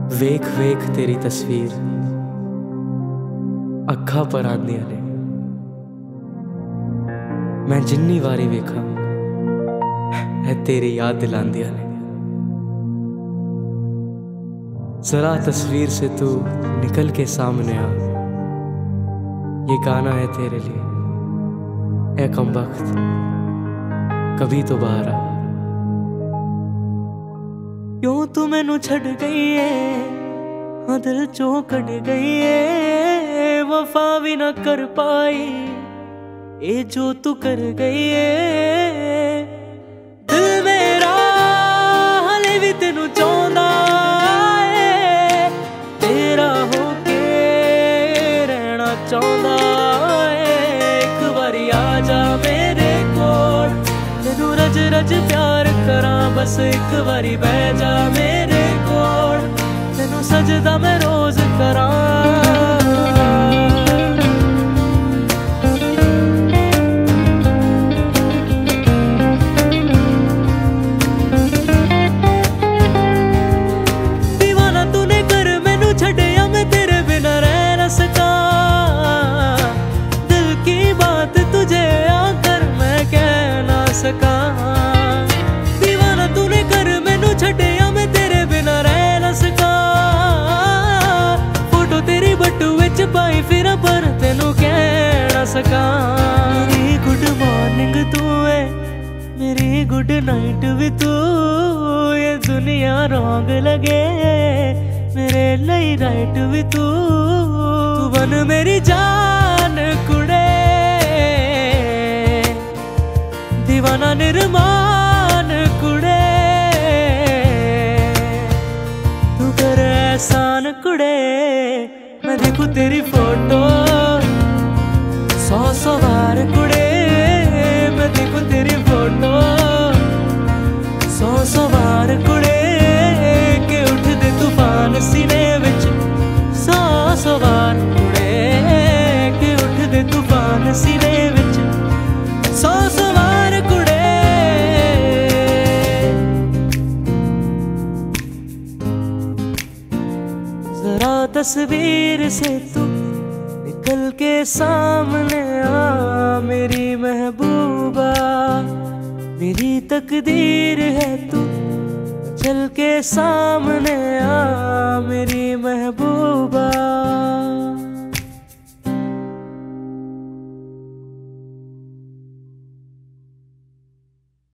वेख वेख तेरी तस्वीर अखा पर आंदियां ने। मैं जिन्नी वारी वेखा है तेरी याद दिलांदियां ने। जरा तस्वीर से तू निकल के सामने आ, ये गाना है तेरे लिए ऐ कमबख्त, कभी तो बाहर आ। क्यों तू मैनू छड़ गई है, हाँ दिल चों कट गई है। वफा भी ना कर पाई ये जो तू कर गई है। दिल मेरा हाले भी तेनू चाहता है, तेरा होके रहना चाहता है। एक बारी आ जा मेरे कोल, तेनू रज रज प्यार करा बस। एक बारी बह जा मेरे कोल, तेनू सजदा मैं रोज करा। दीवाना तूने कर मैनू छड़िया, मैं तेरे बिना रह न सका। दिल की बात तुझे आकर मैं कह ना सका। पाई फिर पर तेनू कह ना सका। मेरी गुड मॉर्निंग तू है, मेरी गुड नाइट भी तू। ये दुनिया रॉन्ग लगे मेरे लिए राइट भी तू। तू बन मेरी जान कुड़े, दीवाना निर्माण कुड़े। तू कर एहसान कुड़े, मैं देखूं तेरी फोटो 100 बार कुड़े। मैं देखूं तेरी फोटो 100 बार कुड़े। के उठ दे तूफान सीने विच 100 बार कुड़े। के उठ दे तूफान सीने विच 100 बार कुड़े। जरा तस्वीर से तू निकल के सामने आ, मेरी महबूबा। मेरी तकदीर है तू चल के सामने आ, मेरी महबूबा।